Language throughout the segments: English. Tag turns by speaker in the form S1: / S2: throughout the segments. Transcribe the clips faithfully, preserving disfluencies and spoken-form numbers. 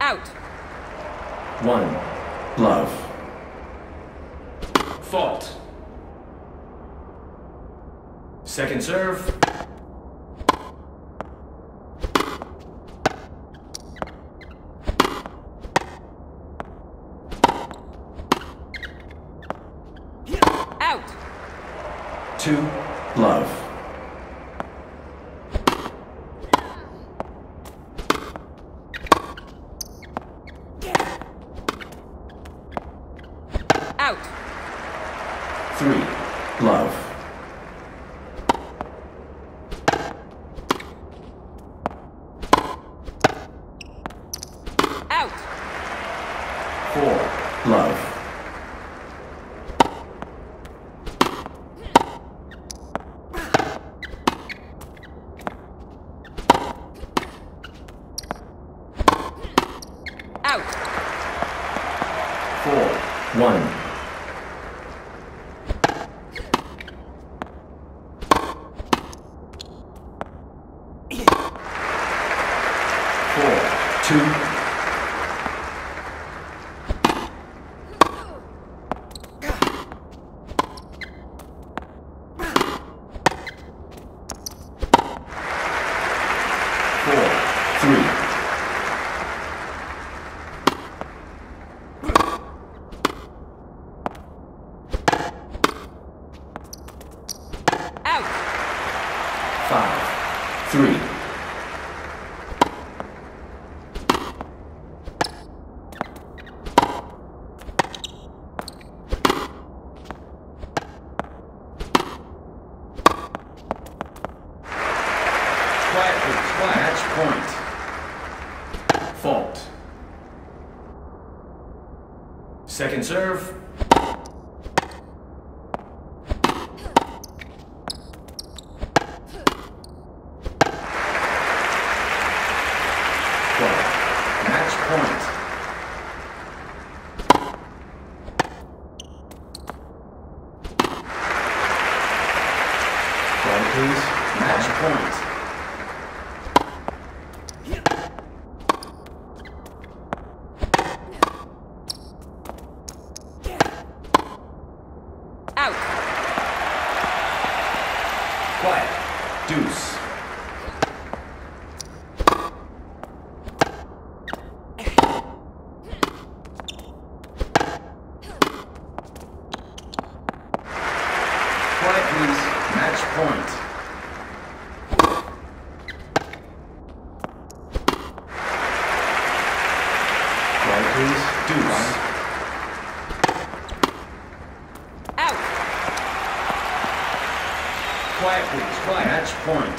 S1: Out.
S2: One. Love.
S3: Fault. Second serve.
S1: Out.
S2: Two. Love.
S1: Out.
S2: Three. Love.
S1: Out.
S2: Four. Love.
S1: Out.
S2: Four. One. Four. Two. Four. Three.
S1: Out.
S2: Five. Three.
S3: Quietly. Match point. Fault. Second serve. Quiet. Match point. Quiet, please. Match point.
S1: Out.
S3: Quiet. Deuce. Quiet, please. Match point. Quiet, please. Deuce.
S1: Out.
S3: Quiet, please. Quiet. Match point.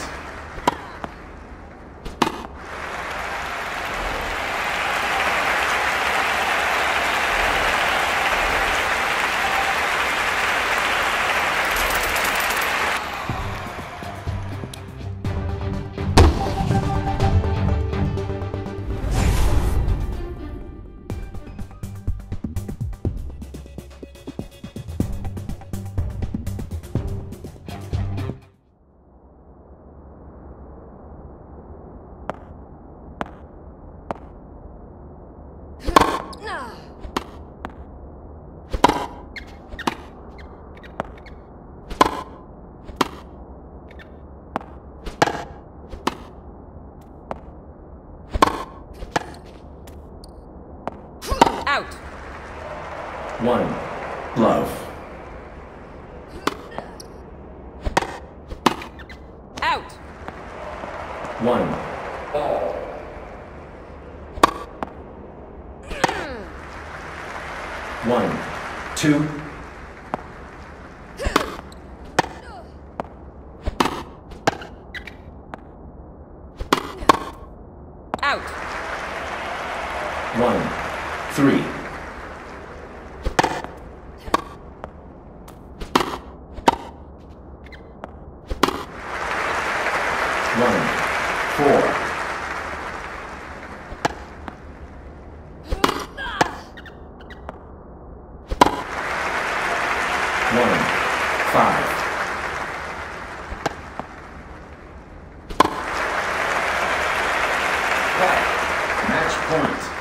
S1: Out.
S2: One. Love.
S1: Out.
S2: One.
S3: Ball.
S2: One. Two.
S1: Out.
S2: One. Three. One. Four. One. Five.
S3: Quiet. Match point.